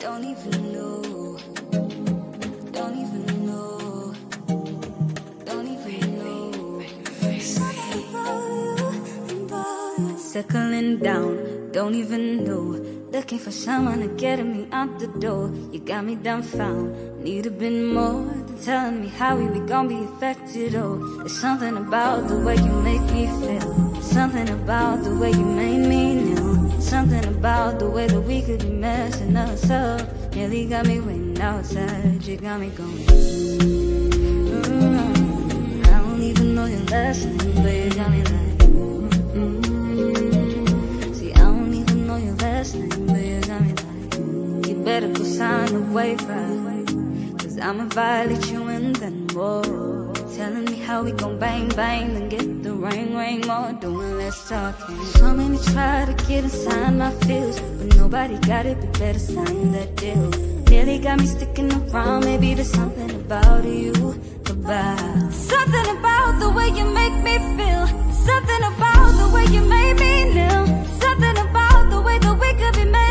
Don't even know. Don't even know. Don't even know. Something about you. Circling down, don't even know. Looking for someone to get me out the door. You got me dumbfound. Need a bit more than telling me how we gon' be affected. Oh, there's something about the way you make me feel. Something about the way you made me new. Something about the way that we could be messing us up. Nearly got me waiting outside. You got me going. I don't even know your last name, but you got me like. See, I don't even know your last name, but you got me like. You better go sign a waiver, 'cause I'ma violate you and then more. Telling me how we gon' bang bang, then get the ring more. Doing less talking. So many try to get inside my feels, but nobody got it, but better sign that deal. Nearly got me sticking around. Maybe there's something about you, something about the way you make me feel. Something about the way you made me new. Something about the way that we could be made.